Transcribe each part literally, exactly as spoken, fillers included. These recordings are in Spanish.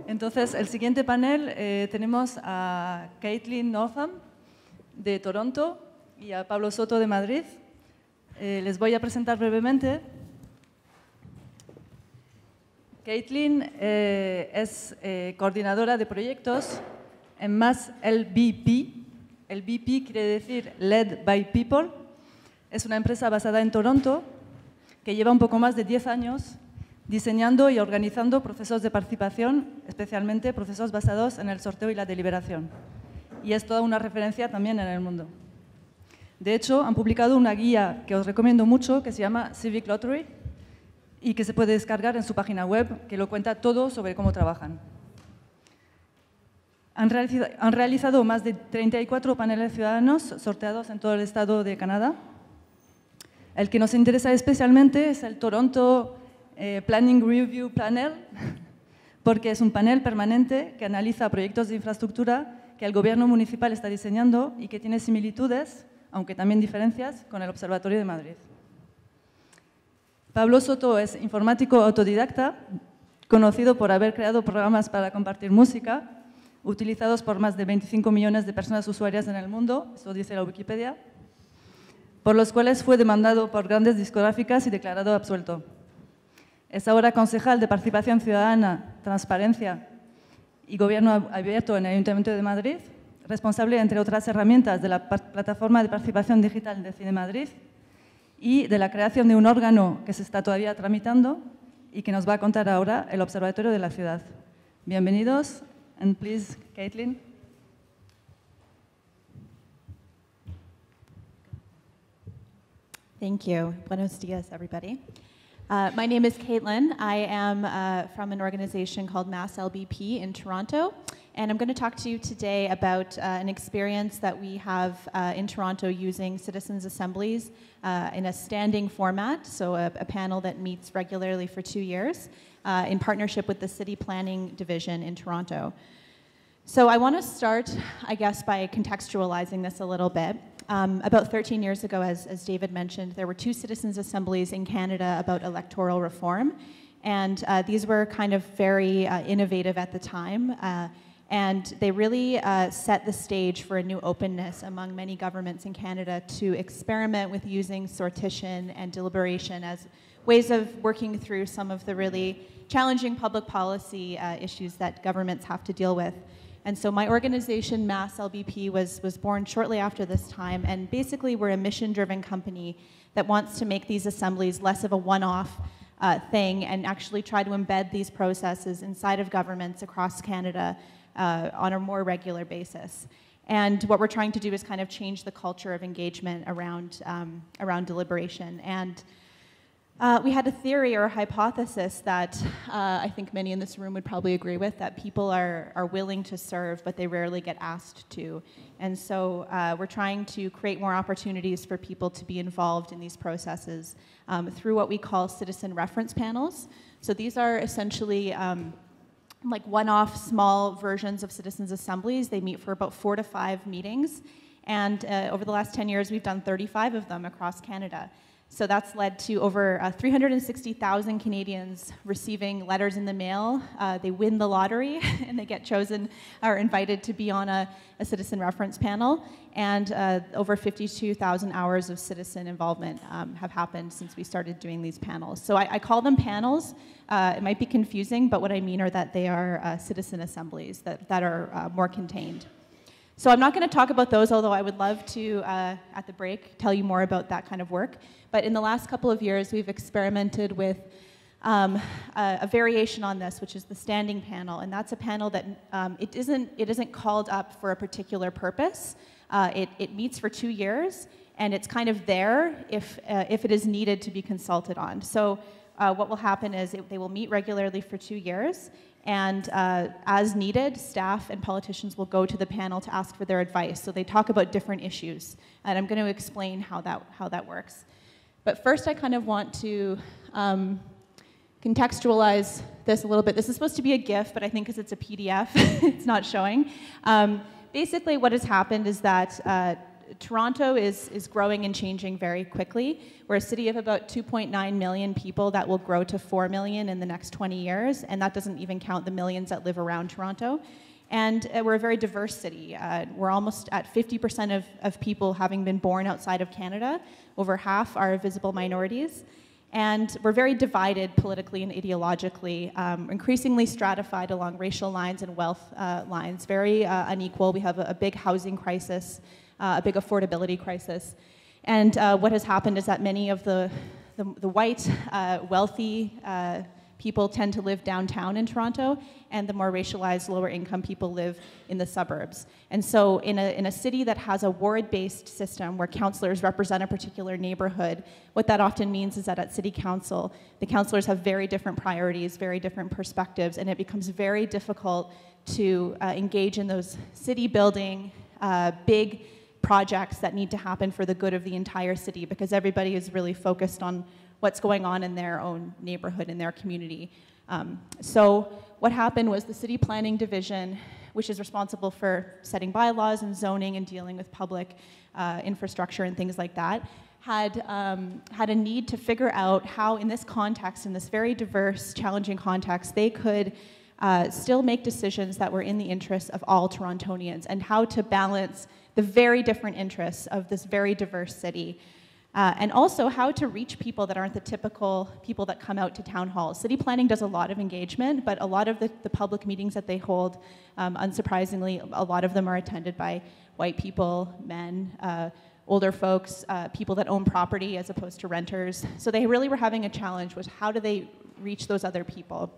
Entonces, el siguiente panel eh, tenemos a Caitlin Northam de Toronto y a Pablo Soto de Madrid. Eh, les voy a presentar brevemente. Caitlin eh, es eh, coordinadora de proyectos en Mass L B P. El B P quiere decir Led by People. Es una empresa basada en Toronto que lleva un poco más de diez años diseñando y organizando procesos de participación, especialmente procesos basados en el sorteo y la deliberación. Y es toda una referencia también en el mundo. De hecho, han publicado una guía que os recomiendo mucho, que se llama Civic Lottery, y que se puede descargar en su página web, que lo cuenta todo sobre cómo trabajan. Han realizado, han realizado más de treinta y cuatro paneles ciudadanos sorteados en todo el estado de Canadá. El que nos interesa especialmente es el Toronto eh, Planning Review Panel, porque es un panel permanente que analiza proyectos de infraestructura que el gobierno municipal está diseñando y que tiene similitudes, aunque también diferencias, con el Observatorio de Madrid. Pablo Soto es informático autodidacta, conocido por haber creado programas para compartir música, utilizados por más de veinticinco millones de personas usuarias en el mundo, eso dice la Wikipedia, por los cuales fue demandado por grandes discográficas y declarado absuelto. Es ahora concejal de Participación Ciudadana, Transparencia y Gobierno Abierto en el Ayuntamiento de Madrid, responsable, entre otras herramientas, de la Plataforma de Participación Digital de Cine Madrid y de la creación de un órgano que se está todavía tramitando y que nos va a contar ahora el Observatorio de la Ciudad. Bienvenidos, and please, Caitlin. Thank you. Buenos dias, everybody. Uh, my name is Caitlin. I am uh, from an organization called Mass L B P in Toronto, and I'm going to talk to you today about uh, an experience that we have uh, in Toronto using citizens' assemblies uh, in a standing format, so a, a panel that meets regularly for two years uh, in partnership with the City Planning Division in Toronto. So I want to start, I guess, by contextualizing this a little bit. Um, about thirteen years ago, as, as David mentioned, there were two citizens' assemblies in Canada about electoral reform, and uh, these were kind of very uh, innovative at the time, uh, and they really uh, set the stage for a new openness among many governments in Canada to experiment with using sortition and deliberation as ways of working through some of the really challenging public policy uh, issues that governments have to deal with. And so my organization, Mass L B P, was, was born shortly after this time, and basically we're a mission-driven company that wants to make these assemblies less of a one-off uh, thing and actually try to embed these processes inside of governments across Canada uh, on a more regular basis. And what we're trying to do is kind of change the culture of engagement around, um, around deliberation. And Uh, we had a theory or a hypothesis that uh, I think many in this room would probably agree with, that people are, are willing to serve, but they rarely get asked to. And so uh, we're trying to create more opportunities for people to be involved in these processes um, through what we call citizen reference panels. So these are essentially um, like one-off small versions of citizens' assemblies. They meet for about four to five meetings. And uh, over the last ten years, we've done thirty-five of them across Canada. So that's led to over uh, three hundred sixty thousand Canadians receiving letters in the mail. Uh, they win the lottery and they get chosen or invited to be on a, a citizen reference panel. And uh, over fifty-two thousand hours of citizen involvement um, have happened since we started doing these panels. So I, I call them panels. Uh, it might be confusing, but what I mean are that they are uh, citizen assemblies that, that are uh, more contained. So I'm not going to talk about those, although I would love to, uh, at the break, tell you more about that kind of work. But in the last couple of years, we've experimented with um, a, a variation on this, which is the standing panel. And that's a panel that um, it, isn't, it isn't called up for a particular purpose. Uh, it, it meets for two years, and it's kind of there if, uh, if it is needed to be consulted on. So uh, what will happen is it, they will meet regularly for two years. And uh, as needed, staff and politicians will go to the panel to ask for their advice. So they talk about different issues. And I'm going to explain how that, how that works. But first, I kind of want to um, contextualize this a little bit. This is supposed to be a GIF, but I think because it's a P D F, it's not showing. Um, basically, what has happened is that uh, Toronto is, is growing and changing very quickly. We're a city of about two point nine million people that will grow to four million in the next twenty years, and that doesn't even count the millions that live around Toronto. And uh, we're a very diverse city. Uh, we're almost at fifty percent of, of people having been born outside of Canada. Over half are visible minorities. And we're very divided politically and ideologically, um, increasingly stratified along racial lines and wealth uh, lines, very uh, unequal. We have a, a big housing crisis, uh, a big affordability crisis. And uh, what has happened is that many of the, the, the white, uh, wealthy uh, people tend to live downtown in Toronto, and the more racialized, lower income people live in the suburbs. And so in a, in a city that has a ward-based system where councillors represent a particular neighborhood, what that often means is that at city council, the councillors have very different priorities, very different perspectives, and it becomes very difficult to uh, engage in those city building, uh, big projects that need to happen for the good of the entire city, because everybody is really focused on what's going on in their own neighborhood, in their community. Um, so what happened was the City Planning Division, which is responsible for setting bylaws and zoning and dealing with public uh, infrastructure and things like that, had, um, had a need to figure out how in this context, in this very diverse, challenging context, they could uh, still make decisions that were in the interests of all Torontonians, and how to balance the very different interests of this very diverse city. Uh, and also how to reach people that aren't the typical people that come out to town halls. City planning does a lot of engagement, but a lot of the, the public meetings that they hold, um, unsurprisingly, a lot of them are attended by white people, men, uh, older folks, uh, people that own property as opposed to renters. So they really were having a challenge was how do they reach those other people?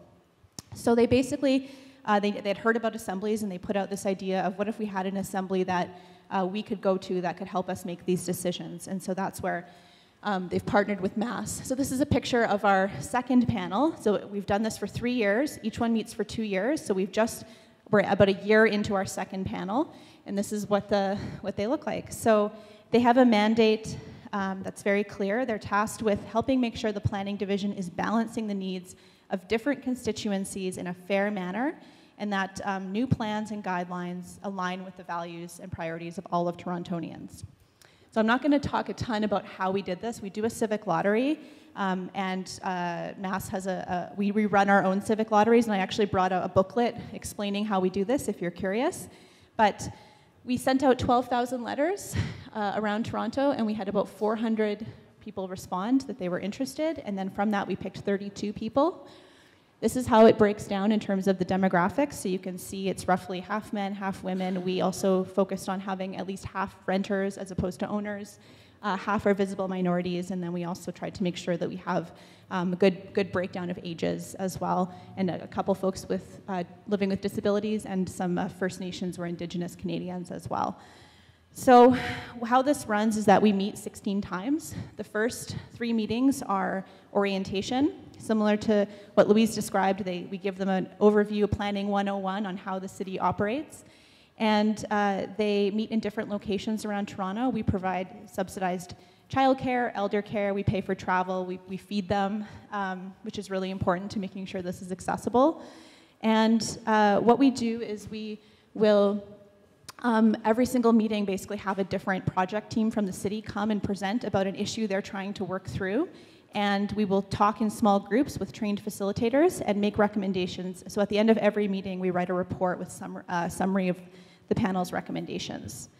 So they basically, uh, they, they had heard about assemblies, and they put out this idea of what if we had an assembly that Uh, we could go to that could help us make these decisions. And so that's where um, they've partnered with Mass. So this is a picture of our second panel. So we've done this for three years. Each one meets for two years. So we've just, we're about a year into our second panel, and this is what, the, what they look like. So they have a mandate um, that's very clear. They're tasked with helping make sure the Planning Division is balancing the needs of different constituencies in a fair manner, and that um, new plans and guidelines align with the values and priorities of all of Torontonians. So I'm not going to talk a ton about how we did this. We do a civic lottery, um, and uh, Mass has a, a, we rerun our own civic lotteries, and I actually brought a, a booklet explaining how we do this if you're curious. But we sent out twelve thousand letters uh, around Toronto, and we had about four hundred people respond that they were interested, and then from that we picked thirty-two people. This is how it breaks down in terms of the demographics. So you can see it's roughly half men, half women. We also focused on having at least half renters as opposed to owners. Uh, half are visible minorities, and then we also tried to make sure that we have um, a good, good breakdown of ages as well, and a, a couple folks with uh, living with disabilities, and some uh, First Nations or Indigenous Canadians as well. So how this runs is that we meet sixteen times. The first three meetings are orientation. Similar to what Louise described, they, we give them an overview of Planning one oh one on how the city operates. And uh, they meet in different locations around Toronto. We provide subsidized childcare, elder care, we pay for travel, we, we feed them, um, which is really important to making sure this is accessible. And uh, what we do is we will, um, every single meeting basically have a different project team from the city come and present about an issue they're trying to work through. And we will talk in small groups with trained facilitators and make recommendations. So at the end of every meeting, we write a report with some uh, summary of the panel's recommendations.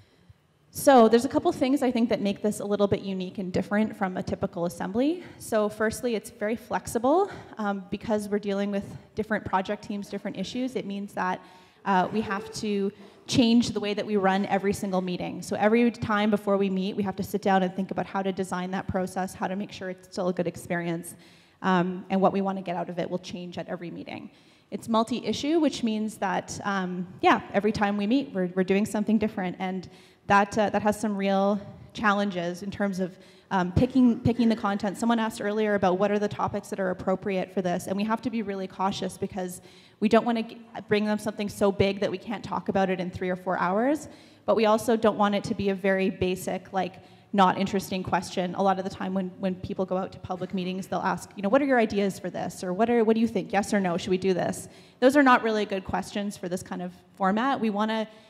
So there's a couple things I think that make this a little bit unique and different from a typical assembly. So firstly, it's very flexible. Um, because we're dealing with different project teams, different issues, it means that uh, we have to change the way that we run every single meeting. So every time before we meet, we have to sit down and think about how to design that process, how to make sure it's still a good experience, um, and what we want to get out of it will change at every meeting. It's multi-issue, which means that, um, yeah, every time we meet, we're, we're doing something different, and that, uh, that has some real challenges in terms of um, picking, picking the content. Someone asked earlier about what are the topics that are appropriate for this, and we have to be really cautious because we don't want to bring them something so big that we can't talk about it in three or four hours, but we also don't want it to be a very basic, like, not interesting question. A lot of the time when, when people go out to public meetings, they'll ask, you know, what are your ideas for this? Or what, are, what do you think? Yes or no? Should we do this? Those are not really good questions for this kind of format. We want to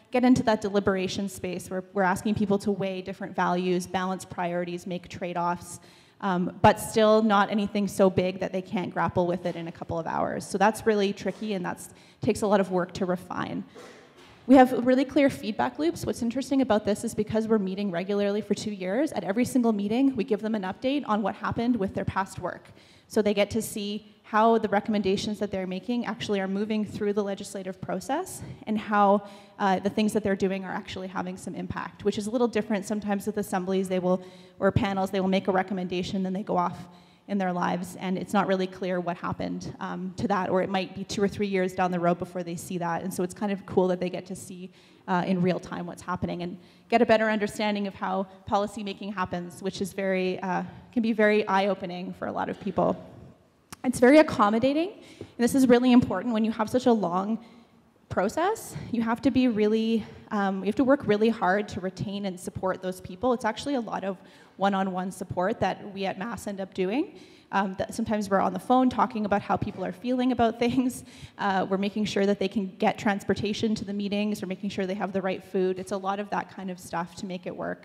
get into that deliberation space where we're asking people to weigh different values, balance priorities, make trade-offs, um, but still not anything so big that they can't grapple with it in a couple of hours. So that's really tricky, and that takes a lot of work to refine. We have really clear feedback loops. What's interesting about this is because we're meeting regularly for two years, at every single meeting, we give them an update on what happened with their past work. So they get to see how the recommendations that they're making actually are moving through the legislative process and how uh, the things that they're doing are actually having some impact, which is a little different. Sometimes with assemblies, they will, or panels, they will make a recommendation, then they go off in their lives, and it's not really clear what happened um, to that, or it might be two or three years down the road before they see that. And so it's kind of cool that they get to see uh, in real time what's happening and get a better understanding of how policy making happens, which is very, uh, can be very eye-opening for a lot of people. It's very accommodating, and this is really important when you have such a long process. You have to be really, um, you have to work really hard to retain and support those people. It's actually a lot of one-on-one support that we at Mass end up doing. Um, that sometimes we're on the phone talking about how people are feeling about things. Uh, we're making sure that they can get transportation to the meetings. We're making sure they have the right food. It's a lot of that kind of stuff to make it work.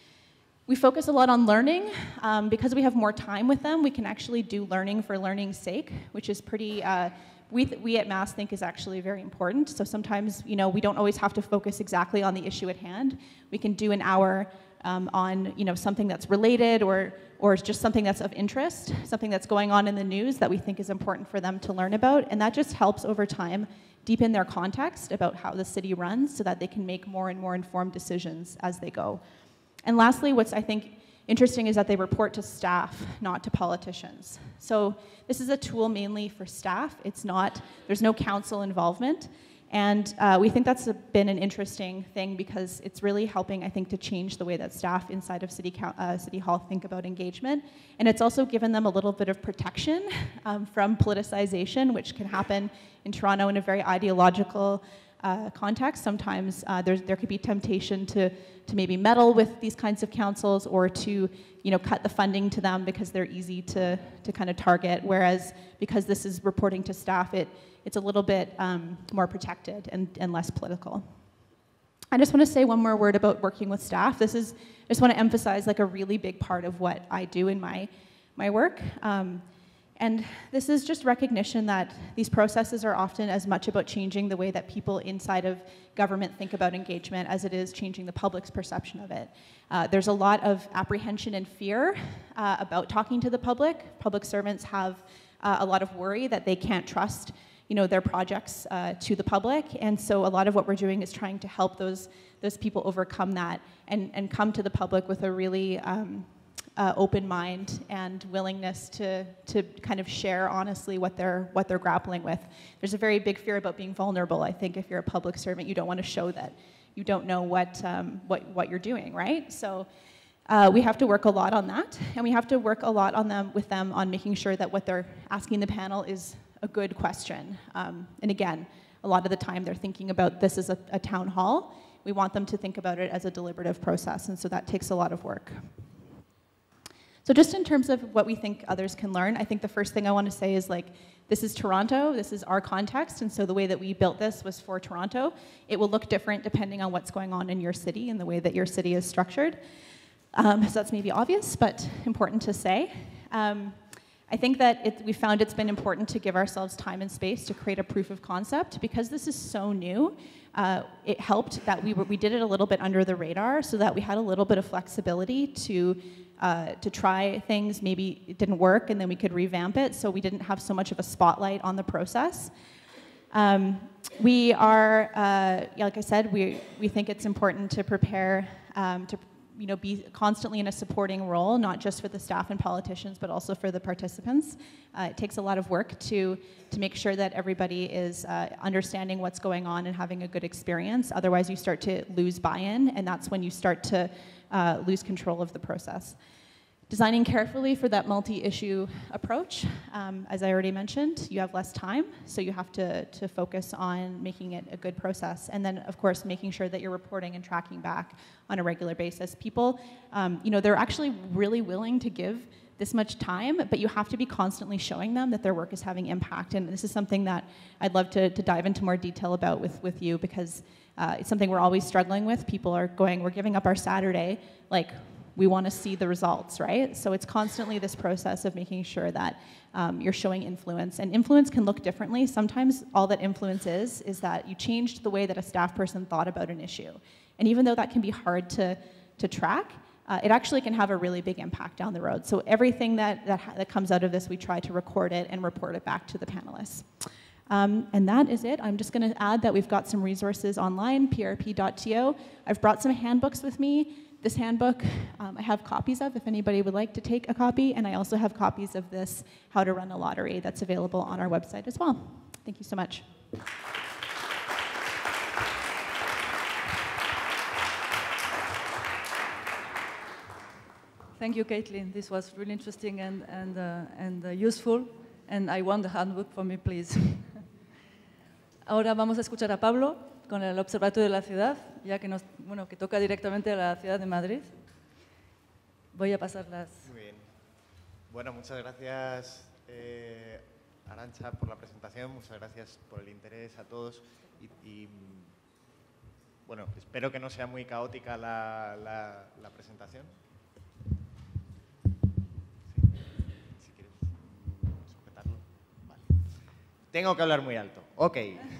We focus a lot on learning. Um, because we have more time with them, we can actually do learning for learning's sake, which is pretty, uh, we, th we at Mass think is actually very important. So sometimes, you know, we don't always have to focus exactly on the issue at hand. We can do an hour um, on, you know, something that's related or, or just something that's of interest, something that's going on in the news that we think is important for them to learn about. And that just helps over time deepen their context about how the city runs so that they can make more and more informed decisions as they go. And lastly, what's I think interesting is that they report to staff, not to politicians. So this is a tool mainly for staff. It's not, there's no council involvement. And uh, we think that's a, been an interesting thing because it's really helping, I think, to change the way that staff inside of City, uh, City Hall think about engagement. And it's also given them a little bit of protection um, from politicization, which can happen in Toronto in a very ideological uh, context. Sometimes uh, there's, there could be temptation to, to maybe meddle with these kinds of councils or to you know, cut the funding to them because they're easy to, to kind of target. Whereas because this is reporting to staff, it, it's a little bit um, more protected and, and less political. I just want to say one more word about working with staff. This is, I just want to emphasize like a really big part of what I do in my, my work. Um, and this is just recognition that these processes are often as much about changing the way that people inside of government think about engagement as it is changing the public's perception of it. Uh, there's a lot of apprehension and fear uh, about talking to the public. Public servants have uh, a lot of worry that they can't trust you know, their projects uh, to the public. And so a lot of what we're doing is trying to help those, those people overcome that and, and come to the public with a really um, uh, open mind and willingness to, to kind of share honestly what they're, what they're grappling with. There's a very big fear about being vulnerable. I think if you're a public servant, you don't want to show that you don't know what, um, what, what you're doing, right? So uh, we have to work a lot on that, and we have to work a lot on them, with them on making sure that what they're asking the panel is a good question. Um, and again, a lot of the time they're thinking about this as a, a town hall. We want them to think about it as a deliberative process, and so that takes a lot of work. So just in terms of what we think others can learn, I think the first thing I want to say is like, this is Toronto, this is our context, and so the way that we built this was for Toronto. It will look different depending on what's going on in your city and the way that your city is structured. Um, so that's maybe obvious, but important to say. Um, I think that it, we found it's been important to give ourselves time and space to create a proof of concept. Because this is so new, uh, it helped that we, were, we did it a little bit under the radar so that we had a little bit of flexibility to, uh, to try things. Maybe it didn't work and then we could revamp it, so we didn't have so much of a spotlight on the process. Um, we are, uh, like I said, we, we think it's important to prepare, um, to you know, be constantly in a supporting role, not just for the staff and politicians, but also for the participants. Uh, it takes a lot of work to, to make sure that everybody is uh, understanding what's going on and having a good experience. Otherwise, you start to lose buy-in, and that's when you start to uh, lose control of the process. Designing carefully for that multi-issue approach. Um, as I already mentioned, you have less time, so you have to, to focus on making it a good process. And then, of course, making sure that you're reporting and tracking back on a regular basis. People, um, you know, they're actually really willing to give this much time, but you have to be constantly showing them that their work is having impact. And this is something that I'd love to, to dive into more detail about with, with you, because Uh, it's something we're always struggling with. People are going, we're giving up our Saturday, like, we want to see the results, right? So it's constantly this process of making sure that um, you're showing influence. And influence can look differently. Sometimes all that influence is, is that you changed the way that a staff person thought about an issue. And even though that can be hard to, to track, uh, it actually can have a really big impact down the road. So everything that, that, that comes out of this, we try to record it and report it back to the panelists. Um, and that is it. I'm just going to add that we've got some resources online, p r p dot t o. I've brought some handbooks with me. This handbook um, I have copies of if anybody would like to take a copy, and I also have copies of this How to Run a Lottery that's available on our website as well. Thank you so much. Thank you, Caitlin. This was really interesting and, and, uh, and uh, useful, and I want the handbook for me, please. Ahora vamos a escuchar a Pablo con el Observatorio de la Ciudad, ya que, nos, bueno, que toca directamente a la ciudad de Madrid. Voy a pasar las... Muy bien. Bueno, muchas gracias, eh, Arantxa, por la presentación. Muchas gracias por el interés a todos. Y, y bueno, espero que no sea muy caótica la, la, la presentación. Sí. Si quieres sujetarlo. Vale. Tengo que hablar muy alto. Ok.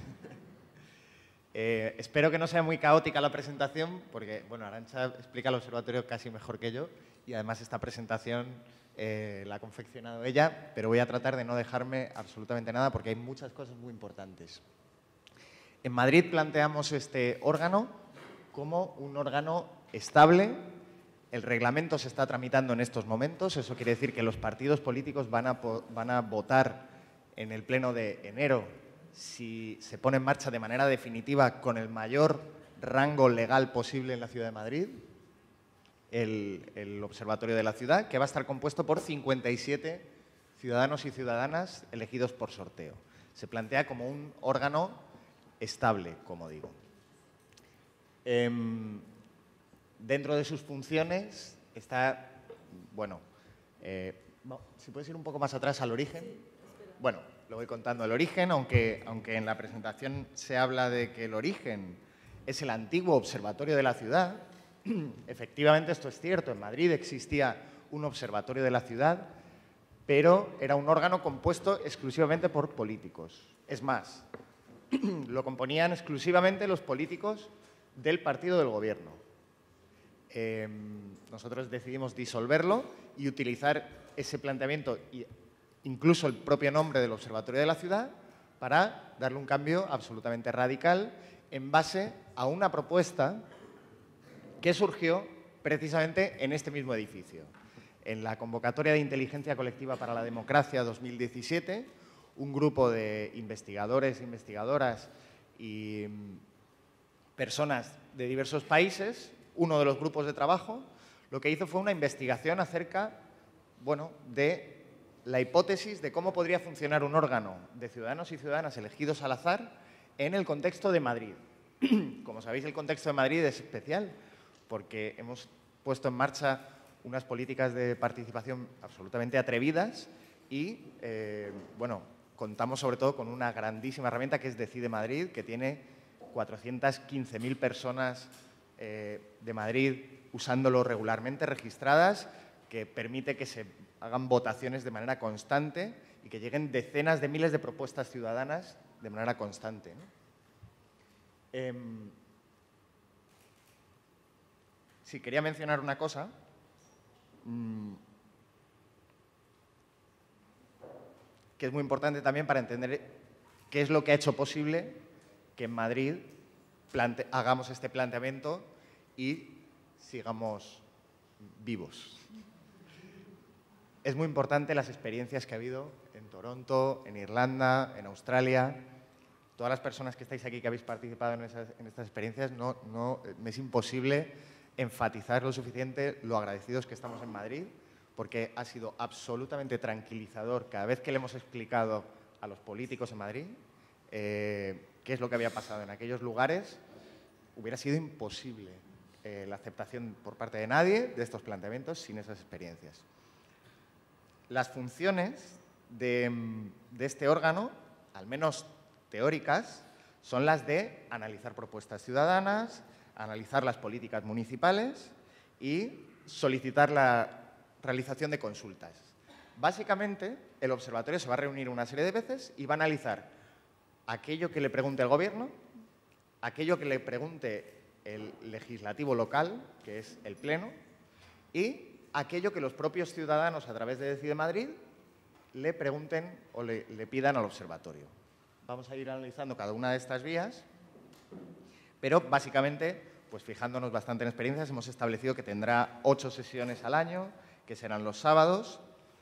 Eh, espero que no sea muy caótica la presentación, porque bueno, Arantxa explica el observatorio casi mejor que yo y además esta presentación eh, la ha confeccionado ella, pero voy a tratar de no dejarme absolutamente nada porque hay muchas cosas muy importantes. En Madrid planteamos este órgano como un órgano estable. El reglamento se está tramitando en estos momentos, eso quiere decir que los partidos políticos van a, van a votar en el pleno de enero si se pone en marcha de manera definitiva con el mayor rango legal posible en la Ciudad de Madrid, el, el Observatorio de la Ciudad, que va a estar compuesto por cincuenta y siete ciudadanos y ciudadanas elegidos por sorteo. Se plantea como un órgano estable, como digo. Eh, dentro de sus funciones está, bueno, eh, si puedes ir un poco más atrás al origen. Bueno, lo voy contando el origen, aunque, aunque en la presentación se habla de que el origen es el antiguo Observatorio de la Ciudad. Efectivamente, esto es cierto. En Madrid existía un Observatorio de la Ciudad, pero era un órgano compuesto exclusivamente por políticos. Es más, lo componían exclusivamente los políticos del partido del gobierno. Eh, nosotros decidimos disolverlo y utilizar ese planteamiento y incluso el propio nombre del Observatorio de la Ciudad, para darle un cambio absolutamente radical en base a una propuesta que surgió precisamente en este mismo edificio. En la convocatoria de Inteligencia Colectiva para la Democracia dos mil diecisiete, un grupo de investigadores, investigadoras y personas de diversos países, uno de los grupos de trabajo, lo que hizo fue una investigación acerca, bueno, de la hipótesis de cómo podría funcionar un órgano de ciudadanos y ciudadanas elegidos al azar en el contexto de Madrid. Como sabéis, el contexto de Madrid es especial porque hemos puesto en marcha unas políticas de participación absolutamente atrevidas y, eh, bueno, contamos sobre todo con una grandísima herramienta que es Decide Madrid, que tiene cuatrocientas quince mil personas eh, de Madrid usándolo regularmente, registradas, que permite que se hagan votaciones de manera constante y que lleguen decenas de miles de propuestas ciudadanas de manera constante, ¿no? Eh, sí, quería mencionar una cosa. Mmm, que es muy importante también para entender qué es lo que ha hecho posible que en Madrid plante- hagamos este planteamiento y sigamos vivos. Es muy importante las experiencias que ha habido en Toronto, en Irlanda, en Australia. Todas las personas que estáis aquí que habéis participado en, esas, en estas experiencias, no, no, me es imposible enfatizar lo suficiente lo agradecidos que estamos en Madrid, porque ha sido absolutamente tranquilizador cada vez que le hemos explicado a los políticos en Madrid eh, qué es lo que había pasado en aquellos lugares. Hubiera sido imposible eh, la aceptación por parte de nadie de estos planteamientos sin esas experiencias. Las funciones de, de este órgano, al menos teóricas, son las de analizar propuestas ciudadanas, analizar las políticas municipales y solicitar la realización de consultas. Básicamente, el observatorio se va a reunir una serie de veces y va a analizar aquello que le pregunte el Gobierno, aquello que le pregunte el legislativo local, que es el Pleno, y aquello que los propios ciudadanos, a través de Decide Madrid, le pregunten o le, le pidan al observatorio. Vamos a ir analizando cada una de estas vías, pero básicamente, pues fijándonos bastante en experiencias, hemos establecido que tendrá ocho sesiones al año, que serán los sábados.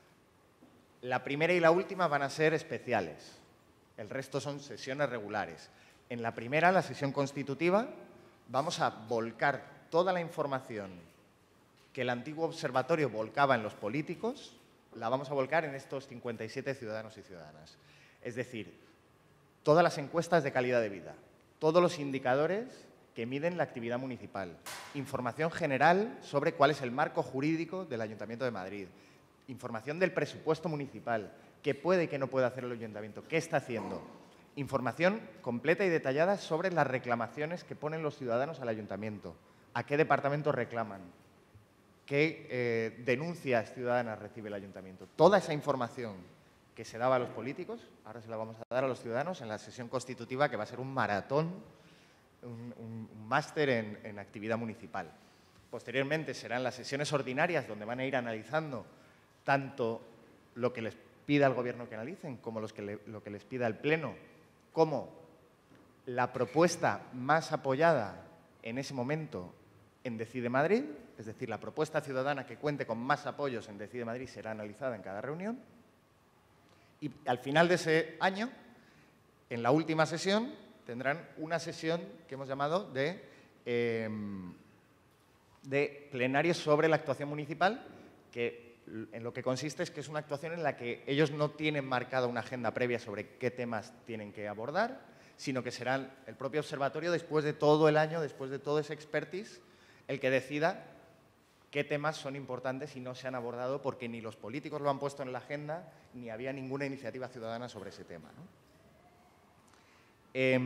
La primera y la última van a ser especiales. El resto son sesiones regulares. En la primera, la sesión constitutiva, vamos a volcar toda la información que el antiguo observatorio volcaba en los políticos, la vamos a volcar en estos cincuenta y siete ciudadanos y ciudadanas. Es decir, todas las encuestas de calidad de vida, todos los indicadores que miden la actividad municipal, información general sobre cuál es el marco jurídico del Ayuntamiento de Madrid, información del presupuesto municipal, qué puede y qué no puede hacer el Ayuntamiento, qué está haciendo, información completa y detallada sobre las reclamaciones que ponen los ciudadanos al Ayuntamiento, a qué departamento reclaman, qué eh, denuncias ciudadanas recibe el Ayuntamiento. Toda esa información que se daba a los políticos, ahora se la vamos a dar a los ciudadanos en la sesión constitutiva, que va a ser un maratón, un, un, un máster en, en actividad municipal. Posteriormente serán las sesiones ordinarias, donde van a ir analizando tanto lo que les pida el Gobierno que analicen, como los que le, lo que les pida el Pleno, como la propuesta más apoyada en ese momento en Decide Madrid, es decir, la propuesta ciudadana que cuente con más apoyos en Decide Madrid será analizada en cada reunión. Y al final de ese año, en la última sesión, tendrán una sesión que hemos llamado de, eh, de plenario sobre la actuación municipal, que en lo que consiste es que es una actuación en la que ellos no tienen marcada una agenda previa sobre qué temas tienen que abordar, sino que serán el propio observatorio, después de todo el año, después de todo ese expertise, el que decida qué temas son importantes y no se han abordado porque ni los políticos lo han puesto en la agenda ni había ninguna iniciativa ciudadana sobre ese tema, ¿no? Eh,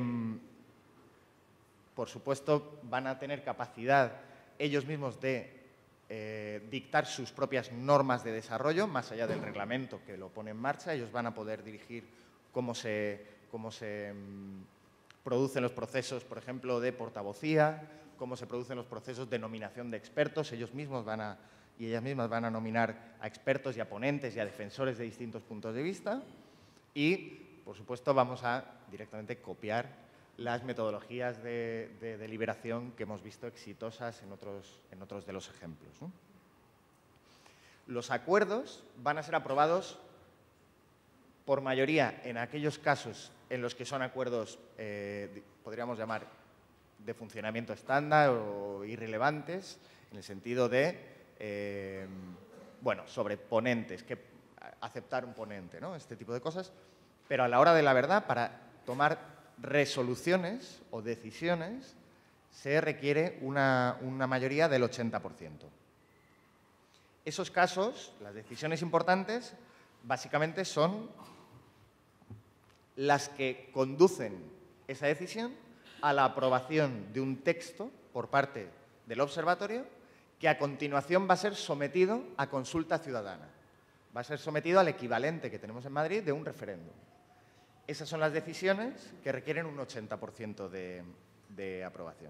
por supuesto, van a tener capacidad ellos mismos de eh, dictar sus propias normas de desarrollo, más allá del reglamento que lo pone en marcha. Ellos van a poder dirigir cómo se, cómo se um, producen los procesos, por ejemplo, de portavocía, cómo se producen los procesos de nominación de expertos. Ellos mismos van a, y ellas mismas van a nominar a expertos y a ponentes y a defensores de distintos puntos de vista. Y, por supuesto, vamos a directamente copiar las metodologías de, de deliberación que hemos visto exitosas en otros, en otros de los ejemplos, ¿no? Los acuerdos van a ser aprobados por mayoría en aquellos casos en los que son acuerdos, eh, podríamos llamar, de funcionamiento estándar o irrelevantes, en el sentido de, eh, bueno, sobre ponentes, que aceptar un ponente, ¿no? Este tipo de cosas. Pero a la hora de la verdad, para tomar resoluciones o decisiones, se requiere una, una mayoría del ochenta por ciento. Esos casos, las decisiones importantes, básicamente son las que conducen esa decisión a la aprobación de un texto por parte del observatorio que a continuación va a ser sometido a consulta ciudadana. Va a ser sometido al equivalente que tenemos en Madrid de un referéndum. Esas son las decisiones que requieren un ochenta por ciento de, de aprobación.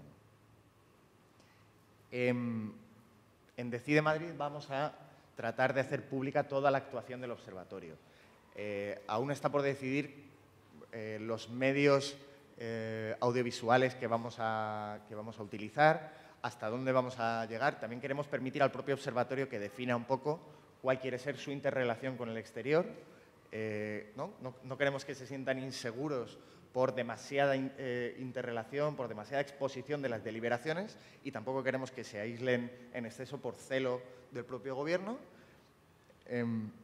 En, en Decide Madrid vamos a tratar de hacer pública toda la actuación del observatorio. Eh, aún está por decidir eh, los medios eh, audiovisuales que vamos, a, que vamos a utilizar, hasta dónde vamos a llegar. También queremos permitir al propio observatorio que defina un poco cuál quiere ser su interrelación con el exterior. Eh, ¿no? No, no queremos que se sientan inseguros por demasiada in, eh, interrelación, por demasiada exposición de las deliberaciones, y tampoco queremos que se aíslen en exceso por celo del propio Gobierno. Eh,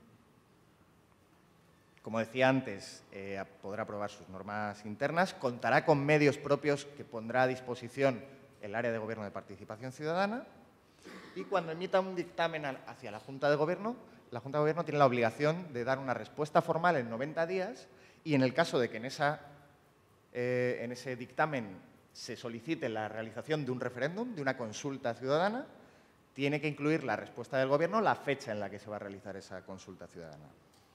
como decía antes, eh, podrá aprobar sus normas internas, contará con medios propios que pondrá a disposición el área de Gobierno de Participación Ciudadana, y cuando emita un dictamen hacia la Junta de Gobierno, la Junta de Gobierno tiene la obligación de dar una respuesta formal en noventa días, y en el caso de que en esa eh, en ese dictamen se solicite la realización de un referéndum, de una consulta ciudadana, tiene que incluir la respuesta del Gobierno, la fecha en la que se va a realizar esa consulta ciudadana.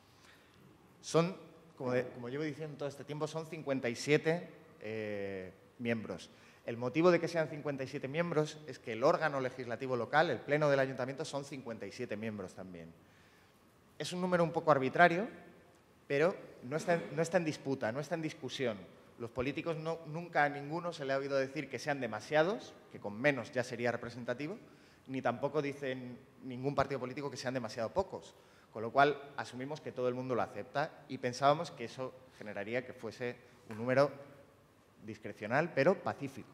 Son, como, de, como llevo diciendo todo este tiempo, son cincuenta y siete eh, miembros. El motivo de que sean cincuenta y siete miembros es que el órgano legislativo local, el Pleno del Ayuntamiento, son cincuenta y siete miembros también. Es un número un poco arbitrario, pero no está, en, no está en disputa, no está en discusión. Los políticos no, nunca a ninguno se le ha oído decir que sean demasiados, que con menos ya sería representativo, ni tampoco dicen ningún partido político que sean demasiado pocos. Con lo cual, asumimos que todo el mundo lo acepta y pensábamos que eso generaría que fuese un número discrecional, pero pacífico.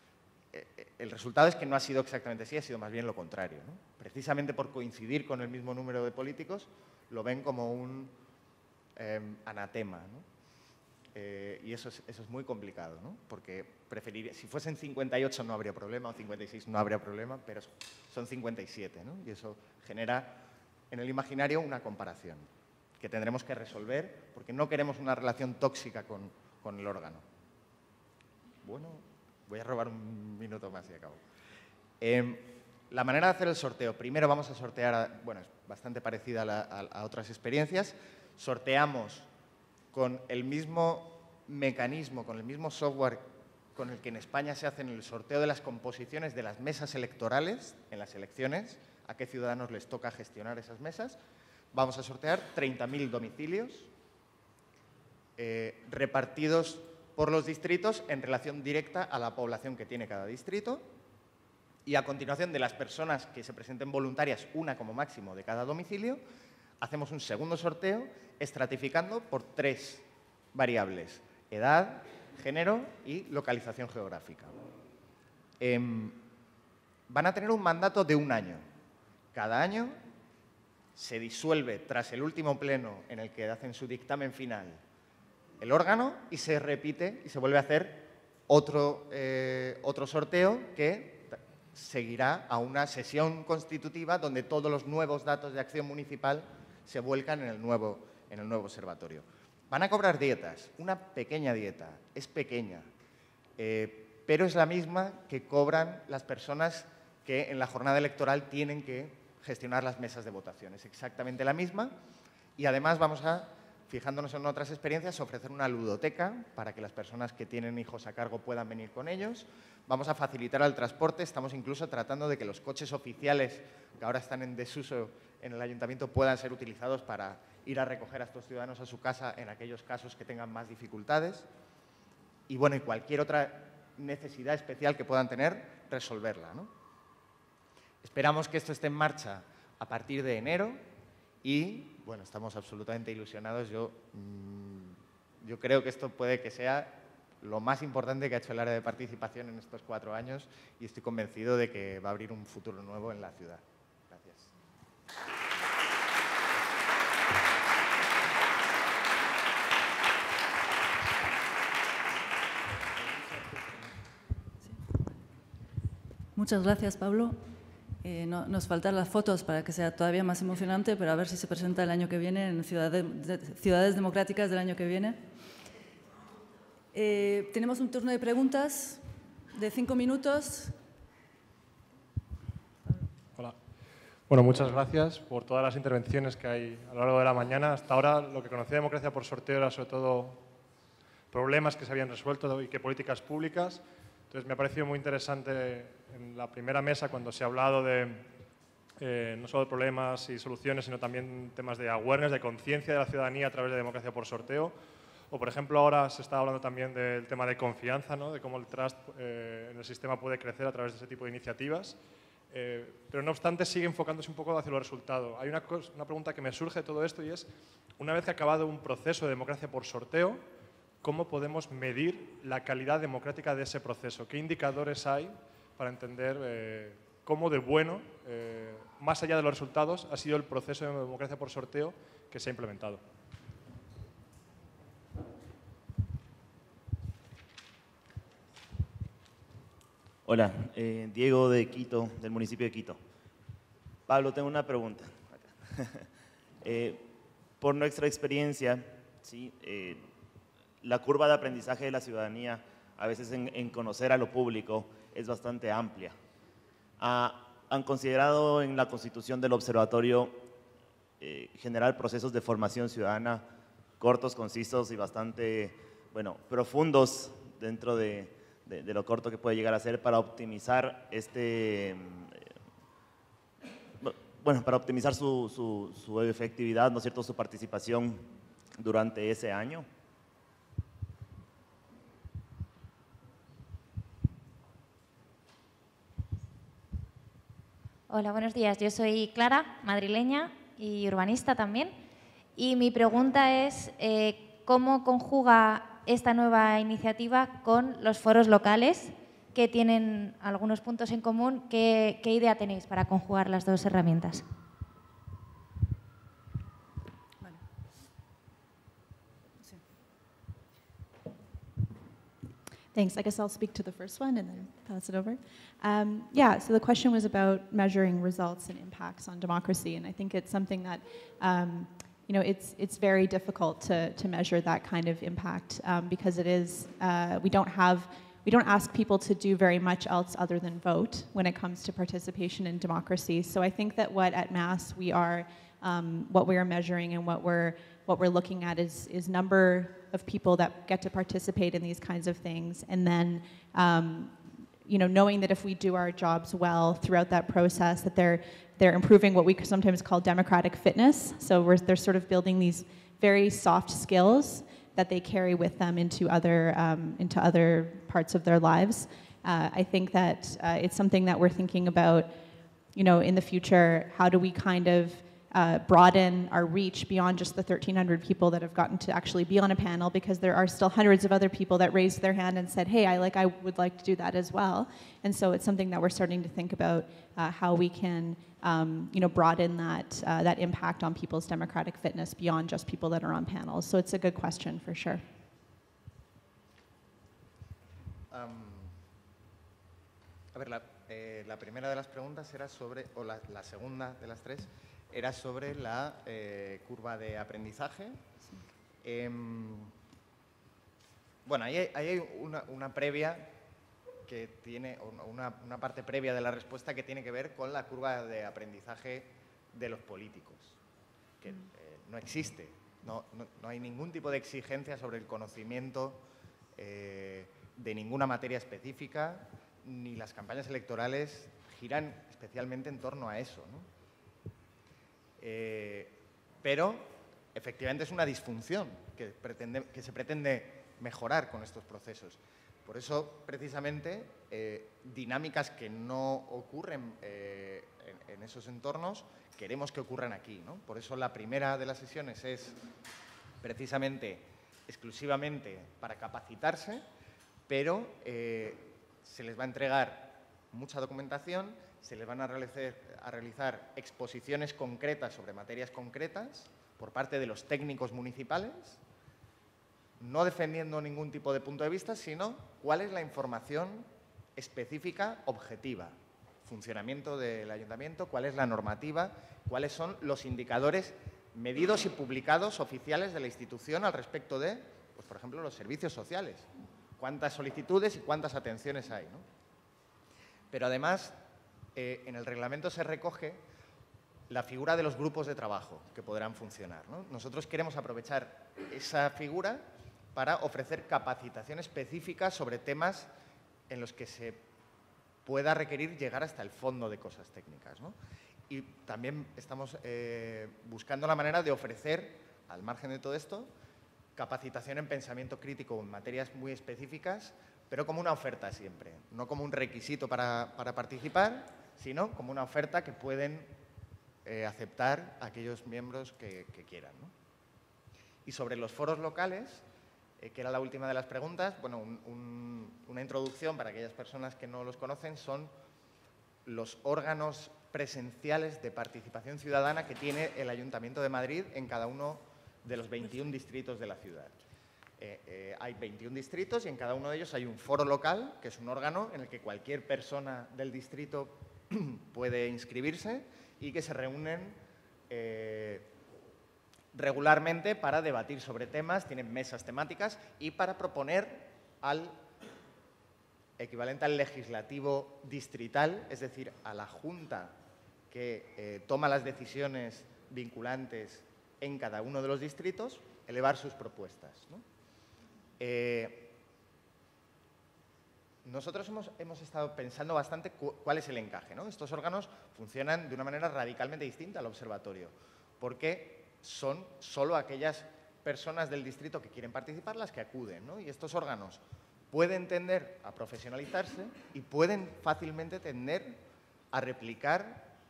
El resultado es que no ha sido exactamente así, ha sido más bien lo contrario, ¿no? Precisamente por coincidir con el mismo número de políticos, lo ven como un eh, anatema, ¿no? Eh, y eso es, eso es muy complicado, ¿no? Porque preferiría, si fuesen cincuenta y ocho no habría problema, o cincuenta y seis no habría problema, pero son cincuenta y siete, ¿no? Y eso genera en el imaginario una comparación que tendremos que resolver porque no queremos una relación tóxica con, con el órgano. Bueno, voy a robar un minuto más y acabo. Eh, la manera de hacer el sorteo. Primero vamos a sortear, a, bueno, es bastante parecida a, la, a, a otras experiencias. Sorteamos con el mismo mecanismo, con el mismo software con el que en España se hace el sorteo de las composiciones de las mesas electorales en las elecciones, a qué ciudadanos les toca gestionar esas mesas. Vamos a sortear treinta mil domicilios eh, repartidos por los distritos en relación directa a la población que tiene cada distrito. Y a continuación, de las personas que se presenten voluntarias, una como máximo de cada domicilio, hacemos un segundo sorteo estratificando por tres variables: edad, género y localización geográfica. Eh, van a tener un mandato de un año. Cada año se disuelve, tras el último pleno en el que hacen su dictamen final, el órgano y se repite y se vuelve a hacer otro, eh, otro sorteo que seguirá a una sesión constitutiva donde todos los nuevos datos de acción municipal se vuelcan en el nuevo, en el nuevo observatorio. Van a cobrar dietas, una pequeña dieta, es pequeña, eh, pero es la misma que cobran las personas que en la jornada electoral tienen que gestionar las mesas de votación. Es exactamente la misma y además vamos a, fijándonos en otras experiencias, ofrecer una ludoteca para que las personas que tienen hijos a cargo puedan venir con ellos. Vamos a facilitar el transporte, estamos incluso tratando de que los coches oficiales que ahora están en desuso en el ayuntamiento puedan ser utilizados para ir a recoger a estos ciudadanos a su casa en aquellos casos que tengan más dificultades. Y bueno, y cualquier otra necesidad especial que puedan tener, resolverla, ¿no? Esperamos que esto esté en marcha a partir de enero y, bueno, estamos absolutamente ilusionados. Yo, mmm, yo creo que esto puede que sea lo más importante que ha hecho el área de participación en estos cuatro años y estoy convencido de que va a abrir un futuro nuevo en la ciudad. Gracias. Muchas gracias, Pablo. Eh, no, nos faltan las fotos para que sea todavía más emocionante, pero a ver si se presenta el año que viene en Ciudades, Ciudades Democráticas del año que viene. Eh, tenemos un turno de preguntas de cinco minutos. Hola. Bueno, muchas gracias por todas las intervenciones que hay a lo largo de la mañana. Hasta ahora lo que conocía democracia por sorteo era sobre todo problemas que se habían resuelto y que políticas públicas. Entonces me ha parecido muy interesante en la primera mesa cuando se ha hablado de eh, no solo de problemas y soluciones, sino también temas de awareness, de conciencia de la ciudadanía a través de democracia por sorteo. O, por ejemplo, ahora se está hablando también del tema de confianza, ¿no? De cómo el trust eh, en el sistema puede crecer a través de ese tipo de iniciativas. Eh, pero, no obstante, sigue enfocándose un poco hacia los resultados. Hay una, cosa, una pregunta que me surge de todo esto y es, una vez que ha acabado un proceso de democracia por sorteo, ¿cómo podemos medir la calidad democrática de ese proceso? ¿Qué indicadores hay para entender eh, cómo de bueno, eh, más allá de los resultados, ha sido el proceso de democracia por sorteo que se ha implementado? Hola, eh, Diego de Quito, del municipio de Quito. Pablo, tengo una pregunta. eh, por nuestra experiencia, ¿sí? eh, la curva de aprendizaje de la ciudadanía, a veces en, en conocer a lo público, es bastante amplia. Ah, ¿Han considerado en la constitución del observatorio eh, generar procesos de formación ciudadana cortos, concisos y bastante, bueno, profundos dentro de, de, de lo corto que puede llegar a ser para optimizar este, eh, bueno, para optimizar su, su, su efectividad, ¿no es cierto?, su participación durante ese año? Hola, buenos días. Yo soy Clara, madrileña y urbanista también. Y mi pregunta es, eh, ¿cómo conjuga esta nueva iniciativa con los foros locales que tienen algunos puntos en común? ¿Qué, qué idea tenéis para conjugar las dos herramientas? Thanks. I guess I'll speak to the first one and then pass it over. Um, yeah, so the question was about measuring results and impacts on democracy, and I think it's something that, um, you know, it's it's very difficult to to measure that kind of impact um, because it is uh, we don't have we don't ask people to do very much else other than vote when it comes to participation in democracy. So I think that what at Mass we are um, what we are measuring and what we're what we're looking at is is number of people that get to participate in these kinds of things, and then um, you know, knowing that if we do our jobs well throughout that process, that they're they're improving what we sometimes call democratic fitness. So we're, they're sort of building these very soft skills that they carry with them into other um, into other parts of their lives. Uh, I think that uh, it's something that we're thinking about, you know, in the future. How do we kind of Uh, broaden our reach beyond just the thirteen hundred people that have gotten to actually be on a panel, because there are still hundreds of other people that raised their hand and said, hey, I like I would like to do that as well. And so it's something that we're starting to think about uh, how we can um, you know, broaden that, uh, that impact on people's democratic fitness beyond just people that are on panels. So it's a good question for sure. Um, a ver, la, eh, la primera de las preguntas era sobre, o la, la segunda de las tres, era sobre la eh, curva de aprendizaje. Sí. Eh, bueno, ahí hay, ahí hay una, una previa que tiene, una, una parte previa de la respuesta que tiene que ver con la curva de aprendizaje de los políticos, que eh, no existe. No, no, no hay ningún tipo de exigencia sobre el conocimiento eh, de ninguna materia específica, ni las campañas electorales giran especialmente en torno a eso, ¿no? Eh, pero, efectivamente, es una disfunción que, pretende, que se pretende mejorar con estos procesos. Por eso, precisamente, eh, dinámicas que no ocurren eh, en, en esos entornos, queremos que ocurran aquí, ¿no? Por eso la primera de las sesiones es, precisamente, exclusivamente para capacitarse, pero eh, se les va a entregar mucha documentación, se les van a realizar, a realizar exposiciones concretas sobre materias concretas por parte de los técnicos municipales, no defendiendo ningún tipo de punto de vista, sino cuál es la información específica objetiva, funcionamiento del ayuntamiento, cuál es la normativa, cuáles son los indicadores medidos y publicados oficiales de la institución al respecto de, pues, por ejemplo, los servicios sociales, cuántas solicitudes y cuántas atenciones hay, ¿no? Pero además, Eh, en el reglamento se recoge la figura de los grupos de trabajo que podrán funcionar, ¿no? Nosotros queremos aprovechar esa figura para ofrecer capacitación específica sobre temas en los que se pueda requerir llegar hasta el fondo de cosas técnicas, ¿no? Y también estamos eh, buscando la manera de ofrecer, al margen de todo esto, capacitación en pensamiento crítico en materias muy específicas, pero como una oferta siempre, no como un requisito para, para participar, sino como una oferta que pueden eh, aceptar aquellos miembros que, que quieran, ¿no? Y sobre los foros locales, eh, que era la última de las preguntas, bueno, un, un, una introducción para aquellas personas que no los conocen, son los órganos presenciales de participación ciudadana que tiene el Ayuntamiento de Madrid en cada uno de los veintiún distritos de la ciudad. Eh, eh, hay veintiún distritos y en cada uno de ellos hay un foro local, que es un órgano en el que cualquier persona del distrito puede inscribirse y que se reúnen eh, regularmente para debatir sobre temas, tienen mesas temáticas y para proponer al equivalente al legislativo distrital, es decir, a la junta que eh, toma las decisiones vinculantes en cada uno de los distritos, elevar sus propuestas, ¿no? Eh, nosotros hemos, hemos estado pensando bastante cu cuál es el encaje, ¿no? Estos órganos funcionan de una manera radicalmente distinta al observatorio, porque son solo aquellas personas del distrito que quieren participar las que acuden, ¿no? Y estos órganos pueden tender a profesionalizarse y pueden fácilmente tender a replicar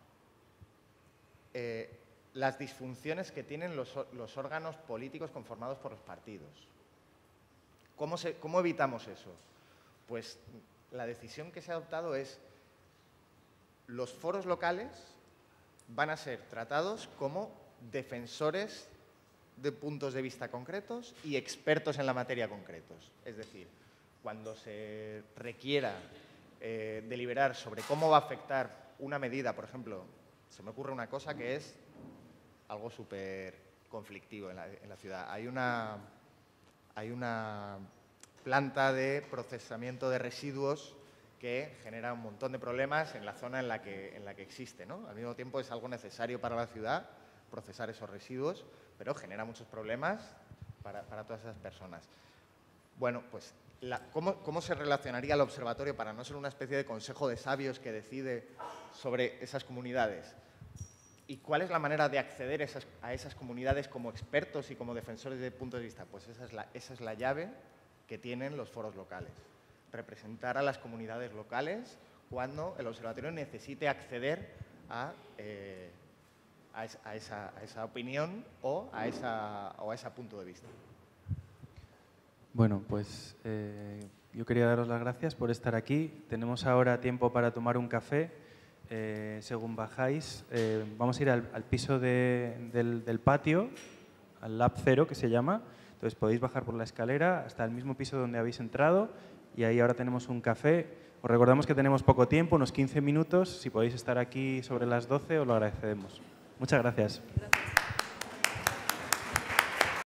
eh, las disfunciones que tienen los, los órganos políticos conformados por los partidos. ¿Cómo, se, ¿Cómo evitamos eso? Pues la decisión que se ha adoptado es los foros locales van a ser tratados como defensores de puntos de vista concretos y expertos en la materia concretos. Es decir, cuando se requiera eh, deliberar sobre cómo va a afectar una medida, por ejemplo, se me ocurre una cosa que es algo súper conflictivo en la, en la ciudad. Hay una, hay una planta de procesamiento de residuos que genera un montón de problemas en la zona en la que, en la que existe, ¿no? Al mismo tiempo es algo necesario para la ciudad procesar esos residuos, pero genera muchos problemas para, para todas esas personas. Bueno, pues, la, ¿cómo, ¿cómo se relacionaría el observatorio para no ser una especie de consejo de sabios que decide sobre esas comunidades? ¿Y cuál es la manera de acceder a esas, a esas comunidades como expertos y como defensores de puntos de vista? Pues esa es, la, esa es la llave que tienen los foros locales. Representar a las comunidades locales cuando el observatorio necesite acceder a, eh, a, esa, a, esa, a esa opinión o a, esa, o a ese punto de vista. Bueno, pues eh, yo quería daros las gracias por estar aquí. Tenemos ahora tiempo para tomar un café. Eh, según bajáis, eh, vamos a ir al, al piso de, del, del patio, al Lab Cero, que se llama. Entonces podéis bajar por la escalera hasta el mismo piso donde habéis entrado y ahí ahora tenemos un café. Os recordamos que tenemos poco tiempo, unos quince minutos. Si podéis estar aquí sobre las doce, os lo agradecemos. Muchas gracias. Gracias.